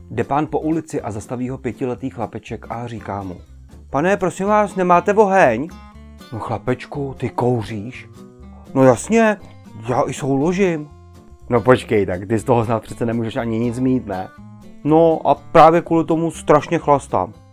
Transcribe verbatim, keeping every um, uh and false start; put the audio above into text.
Jde pán po ulici a zastaví ho pětiletý chlapeček a říká mu: Pane, prosím vás, nemáte oheň? No chlapečku, ty kouříš? No jasně, já i souložím. No počkej, tak ty z toho snad přece nemůžeš ani nic mít, ne? No a právě kvůli tomu strašně chlastám.